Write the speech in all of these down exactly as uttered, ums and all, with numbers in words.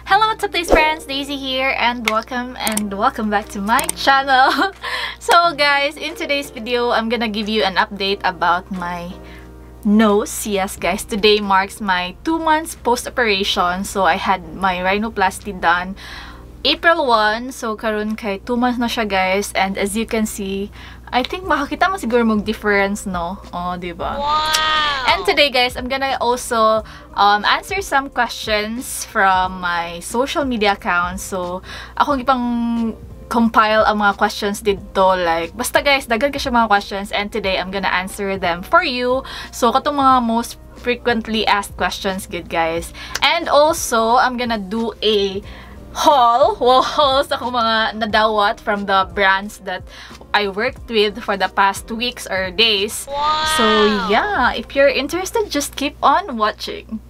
Hello, what's up, these friends? Daisy here, and welcome and welcome back to my channel. So guys, in today's video, I'm gonna give you an update about my nose. Yes guys, today marks my two months post-operation. So I had my rhinoplasty done April first. So karon kay two months na siya guys, and as you can see, I think makakita mo siguro mong difference, no? Oh, diba? Wow! And today guys, I'm gonna also um, answer some questions from my social media accounts. So, ako ipang compile ang mga questions dito. Like, basta guys, dagan ka siya mga questions, and today I'm gonna answer them for you. So, katong mga most frequently asked questions, good guys. And also, I'm gonna do a haul, well, haul sa akong mga nadawat from the brands that I worked with for the past weeks or days. Wow. So yeah, if you're interested, just keep on watching.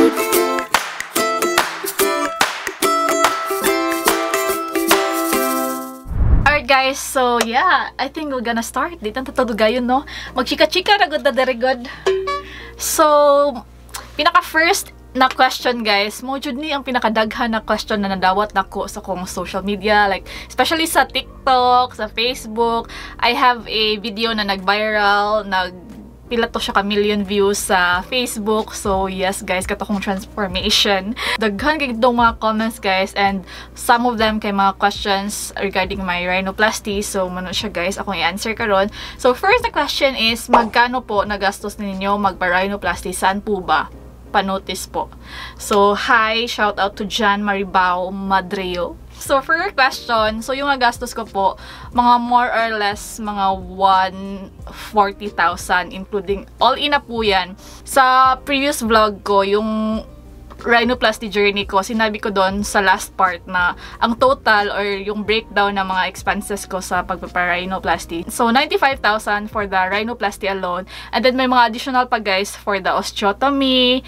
Alright guys, so yeah, I think we're gonna start. Dito ang tatudugayon, no? Magchika-chika na good na very good. So, pinaka-first na question guys, mo jud ni ang pinakadaghan na question na nadawat nako sa kong social media, like especially sa TikTok, sa Facebook. I have a video na nag-viral, nag pila to siya ka million views sa Facebook. So yes guys, kato kong transformation. Daghan kay itong mga comments guys, and some of them kay mga questions regarding my rhinoplasty. So mano siya guys, akong i-answer karon. So first na question is, magkano po nagastos ninyo magpa-rhinoplasty? Saan po ba? Pa-notice po. So, hi! Shout out to Jan Maribao Madreo. So, for your question, so yung nagastos ko po, mga more or less, mga one hundred forty thousand, including all-in na po yan. Sa previous vlog ko, yung rhinoplasty journey ko, sinabi ko doon sa last part na ang total or yung breakdown ng mga expenses ko sa pagpapa-rhinoplasty. So, ninety-five thousand for the rhinoplasty alone. And then, may mga additional pa guys for the osteotomy,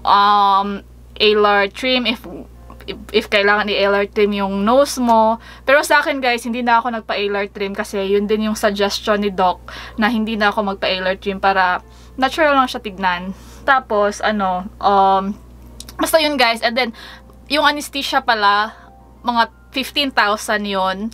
um, alar trim, if if, if kailangan i-alar trim yung nose mo. Pero sa akin guys, hindi na ako nagpa-alar trim kasi yun din yung suggestion ni doc na hindi na ako magpa-alar trim para natural lang siya tignan. Tapos, ano, um, basta yun guys, and then yung anesthesia pala, mga fifteen thousand yun.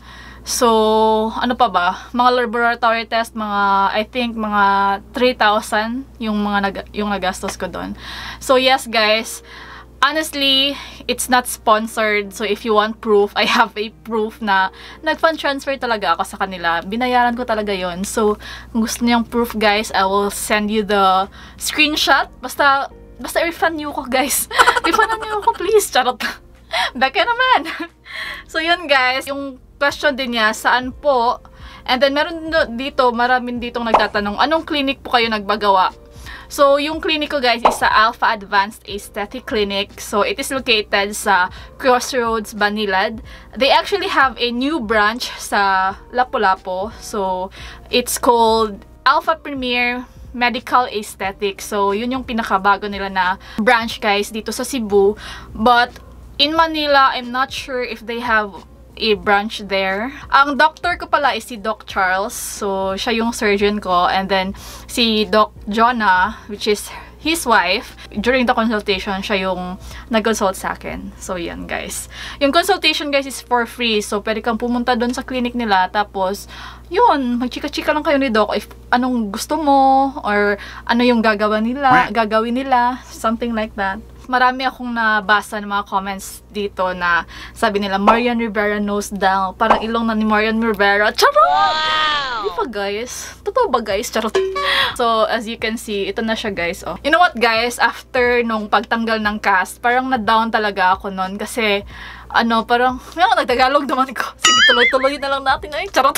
So, ano pa ba? Mga laboratory test, mga, I think, mga three thousand yung mga nag yung nagastos ko doon. So, yes guys, honestly, it's not sponsored. So, if you want proof, I have a proof na nag-fund transfer talaga ako sa kanila. Binayaran ko talaga yon. So, kung gusto niyang proof guys, I will send you the screenshot. Basta, Basta refund niyo ko, guys. Refundan niyo ko, please. Charot. Baka naman. So, yun, guys. Yung question din niya, saan po? And then, meron dito, maraming ditong nagtatanong, anong clinic po kayo nagbagawa? So, yung clinic ko, guys, is sa Alpha Advanced Aesthetic Clinic. So, it is located sa Crossroads, Banilad. They actually have a new branch sa Lapu-Lapu. So, it's called Alpha Premier Medical Aesthetics. So, yun yung pinakabago nila na branch guys dito sa Cebu. But, in Manila, I'm not sure if they have a branch there. Ang doctor ko pala is si Doc Charles. So, siya yung surgeon ko. And then, si Doc Jonah, which is his wife, during the consultation, siya yung nag-consult sa akin. So, yan guys. Yung consultation guys is for free. So, pwede kang pumunta doon sa clinic nila. Tapos, yun, magchika-chika lang kayo ni Doc if anong gusto mo or ano yung gagawin nila, gagawin nila, something like that. Marami akong nabasa ng mga comments dito na sabi nila, Marian Rivera nose down. Parang ilong na ni Marian Rivera. Charot! Wow! Di ba guys? Totoo ba guys? Charot. So, as you can see, ito na siya guys. Oh. You know what guys? After nung pagtanggal ng cast, parang na-down talaga ako nun. Kasi, ano, parang, ano, nagtagalog naman ko. Sige, tuloy-tuloy na lang natin. Ay, charot.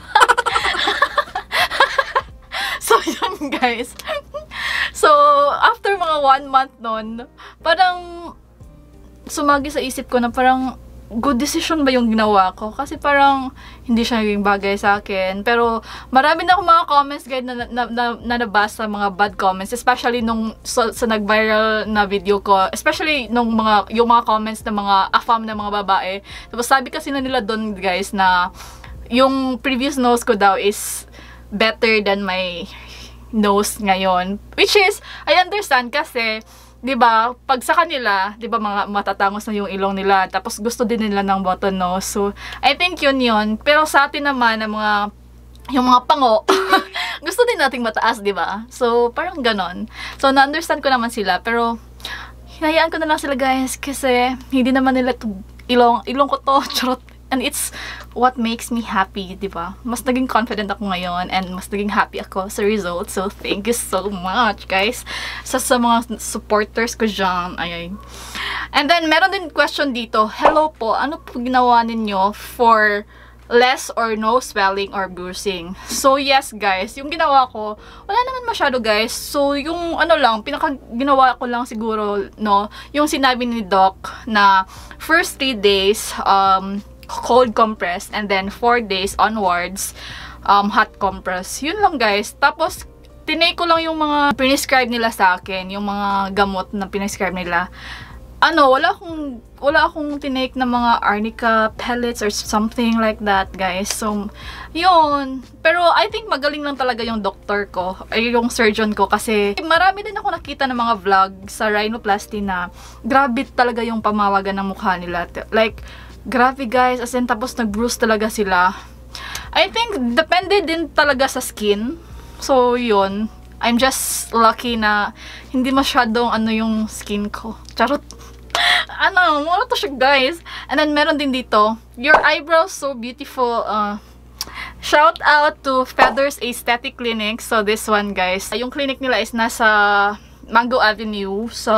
So, yun guys. So, after mga one month nun, parang sumagi sa isip ko na parang good decision ba yung ginawa ko? Kasi parang hindi siya naging bagay sa akin. Pero marami na akong mga comments guys na, na, na, na nabasa, mga bad comments. Especially nung so, sa nag-viral na video ko. Especially nung mga, yung mga comments ng mga afam na mga babae. Tapos sabi kasi na nila doon guys na yung previous nose ko daw is better than my nose ngayon. Which is, I understand kasi 'di ba, pag sa kanila, 'di ba, mga matatangos na yung ilong nila, tapos gusto din nila ng button nose. So, I think yun yun. Pero sa atin naman, ang mga, yung mga pango, gusto din nating mataas, 'di ba? So, parang ganon. So, na-understand ko naman sila, pero hinayaan ko na lang sila, guys, kasi hindi naman nila to, ilong, ilong ko to, charot. And it's what makes me happy, di ba? Mas naging confident ako ngayon and mas naging happy ako sa result. So, thank you so much, guys. Sa, sa mga supporters ko dyan. Ay, ay. And then, meron din question dito. Hello po, ano po ginawa ninyo for less or no swelling or bruising? So, yes, guys. Yung ginawa ko, wala naman masyado, guys. So, yung ano lang, pinaka ginawa ko lang siguro, no, yung sinabi ni Doc na first three days, um, cold compress, and then four days onwards, um, hot compress. Yun lang, guys. Tapos, tinake ko lang yung mga prescribe nila sa akin, yung mga gamot na prescribe nila. Ano, wala akong, wala akong tinake na mga arnica pellets or something like that, guys. So, yun. Pero, I think magaling lang talaga yung doctor ko, ay yung surgeon ko, kasi marami din ako nakita ng mga vlog sa Rhinoplasty na grabe talaga yung pamawagan ng mukha nila. Like, grabe, guys, as in, tapos nag-bruise talaga sila. I think, depende din talaga sa skin. So, yun. I'm just lucky na hindi masyadong ano yung skin ko. Charot. Ano, ano to siya, guys. And then, meron din dito, your eyebrows so beautiful. Uh, shout out to Feathers Aesthetic Clinic. So, this one, guys. Yung clinic nila is nasa Mango Avenue sa,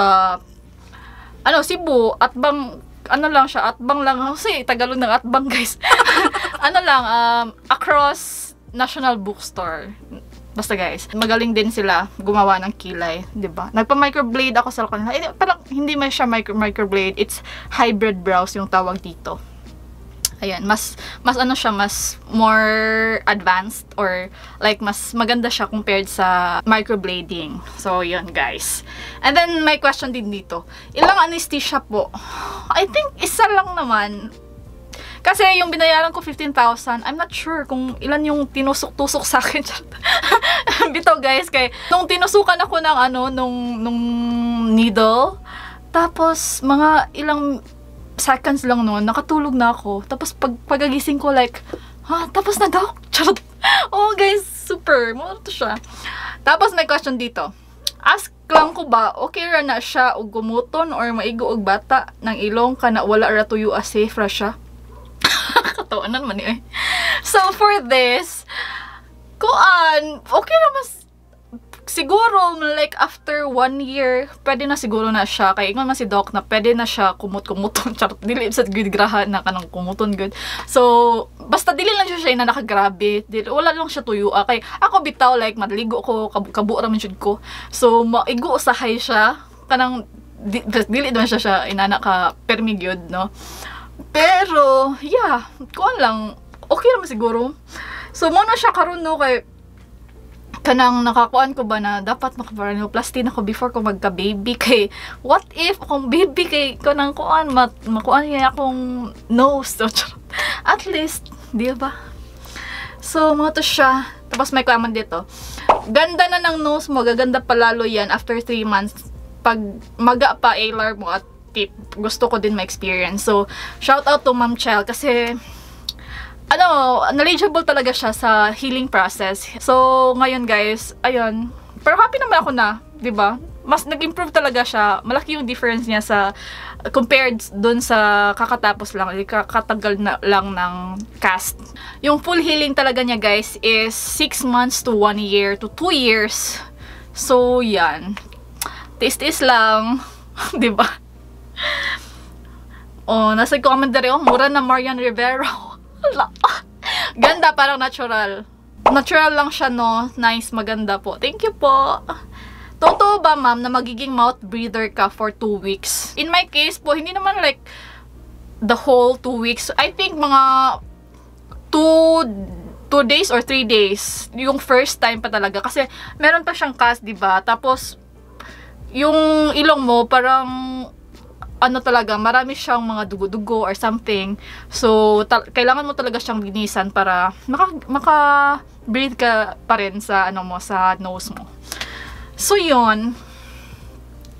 ano, Cebu. At bang, ano lang siya, atbang lang. Kasi, Tagalog ng atbang, guys. Ano lang, um, across National Bookstore. Basta, guys, magaling din sila gumawa ng kilay, 'di ba? Nagpa-microblade ako sa kanila. Eh, parang hindi man siya micro microblade, it's hybrid brows yung tawag dito. Ayan, mas mas ano siya, mas more advanced or like mas maganda siya compared sa microblading. So, yun, guys. And then, may question din dito. Ilang anesthesia po? I think isa lang naman. Kasi yung binayaran ko fifteen thousand, I'm not sure kung ilan yung tinusok-tusok sa akin. Bito, guys, kay nung tinusukan ako ng ano, nung, nung needle, tapos mga ilang seconds lang noon, nakatulog na ako. Tapos pag pagagising ko, like, ha, tapos na daw? Charot. Oh, guys, super. Muna to siya. Tapos may question dito. Ask lang ko ba, okay ra na siya o gumuton or maigo og bata ng ilong kana wala ra tuyo as safe ra siya? Katawanan man eh. So, for this, kuan, okay na mas, siguro, like, after one year, pwede na siguro na siya. Kaya ingon man si Doc na pwede na siya kumut-kumuton. Charot, dili sa good grahan na kanang kumuton good. So, basta dili lang siya siya na nakagrabe. Dili, wala lang siya tuyo. Ah. Kaya ako bitaw, like, madaligo ko, kab kabu raman siya ko. So, maigo usahay siya. Kanang, di, dili naman siya siya inana ka permigyod, no? Pero, yeah, kuan lang. Okay naman siguro. So, muna siya karon no, kay kanang nakakuan ko ba na dapat maka-rhinoplasty na ko before ko magka-baby, kay what if kung baby kay kanang kuan mat makuan niya akong nose, so, at least, di ba? So, mga to siya. Tapos may comment dito, ganda na ng nose mo, gaganda pa lalo yan after three months pag maga pa A-lar mo at tip. Gusto ko din ma-experience. So, shout out to Ma'am Chel kasi ano, knowledgeable talaga siya sa healing process. So, ngayon, guys, ayun. Pero happy naman ako na, 'di ba? Mas nag-improve talaga siya. Malaki yung difference niya sa compared dun sa kakatapos lang, kakatagal na lang ng cast. Yung full healing talaga niya, guys, is six months to one year to two years. So, yan. Taste-taste lang, 'di ba? Oh, nasa comment dere, oh, mura na Marian Rivera. Ganda, parang natural. Natural lang siya, no? Nice, maganda po. Thank you po. Totoo ba, ma'am, na magiging mouth breather ka for two weeks? In my case po, hindi naman like the whole two weeks. I think mga two, two days or three days. Yung first time pa talaga. Kasi meron pa siyang cast, diba? Tapos, yung ilong mo, parang ano talaga, marami siyang mga dugo-dugo or something. So, kailangan mo talaga siyang linisan para maka-breathe maka ka pa rin sa, ano mo, sa nose mo. So, yun.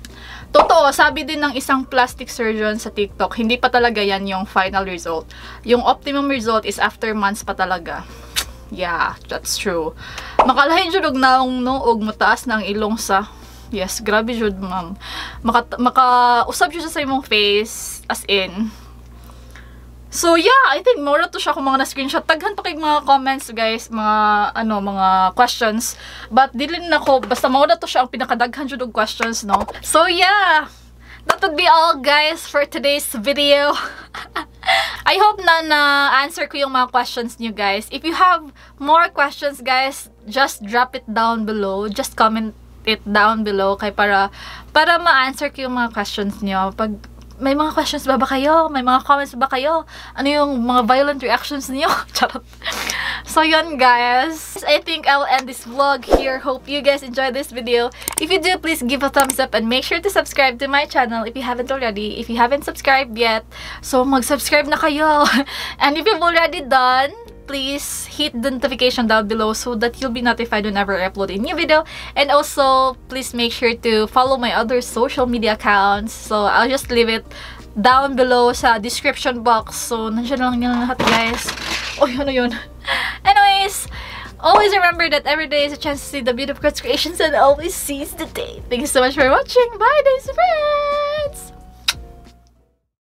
Totoo, sabi din ng isang plastic surgeon sa TikTok, hindi pa talaga yan yung final result. Yung optimum result is after months pa talaga. Yeah, that's true. Makalahin jud og naong no og mataas na ang ilong sa. Yes, grabe jud, ma'am. Maka maka-usab jud sa imong face as in. So yeah, I think more to siya kung mga na-screenshot. Taghan pa kay mga comments, guys, mga ano, mga questions. But dili na ko basta mao na to siya ang pinakadaghan jud og questions, no. So yeah, that would be all, guys, for today's video. I hope na na-answer ko yung mga questions niyo, guys. If you have more questions, guys, just drop it down below. Just comment it down below kay para para ma-answer ko yung mga questions niyo. Pag may mga questions ba ba kayo? May mga comments ba kayo? Ano yung mga violent reactions niyo? Charot. So yun, guys. I think I'll end this vlog here. Hope you guys enjoyed this video. If you do, please give a thumbs up and make sure to subscribe to my channel if you haven't already. If you haven't subscribed yet, so mag-subscribe na kayo. And if you've already done, please hit the notification down below so that you'll be notified whenever I upload a new video. And also, please make sure to follow my other social media accounts. So, I'll just leave it down below sa description box. So, nandiyan lang yun lahat, guys. Oh, ano yun? Anyways, always remember that every day is a chance to see the beauty of God's creations and always seize the day. Thank you so much for watching. Bye, days friends!